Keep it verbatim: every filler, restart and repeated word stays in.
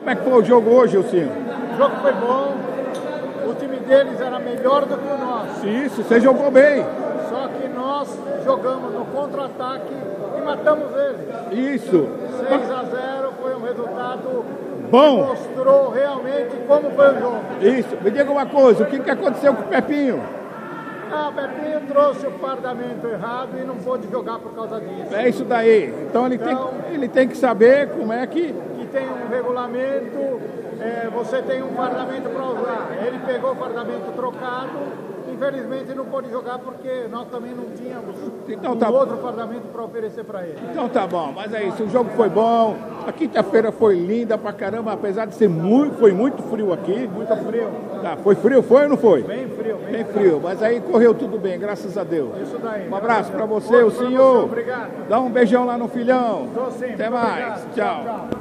Como é que foi o jogo hoje, Ilcinho? O jogo foi bom, o time deles era melhor do que o nosso. Isso, você jogou bem. Só que nós jogamos no contra-ataque e matamos eles. Isso. seis a zero foi um resultado bom. Que mostrou realmente como foi o jogo. Isso. Me diga uma coisa, o que, que aconteceu com o Pepinho? Ah, o Pepinho trouxe o fardamento errado e não pôde jogar por causa disso. É isso daí. Então ele, então, tem, ele tem que saber como é que... Que tem um regulamento, é, você tem um fardamento para usar. Ele pegou o fardamento trocado, infelizmente não pôde jogar porque nós também não tínhamos então, um tá... outro fardamento para oferecer para ele. Então tá bom, mas é isso, o jogo foi bom, a quinta-feira foi linda pra caramba, apesar de ser muito, foi muito frio aqui. Muito frio. Tá, foi frio, foi ou não foi? Bem frio, bem, bem frio. frio. Mas aí correu tudo bem, graças a Deus. Isso daí. Um abraço para você, o senhor. Obrigado. Dá um beijão lá no filhão. Tô sim. Até mais. Obrigado. Tchau. Tchau, tchau.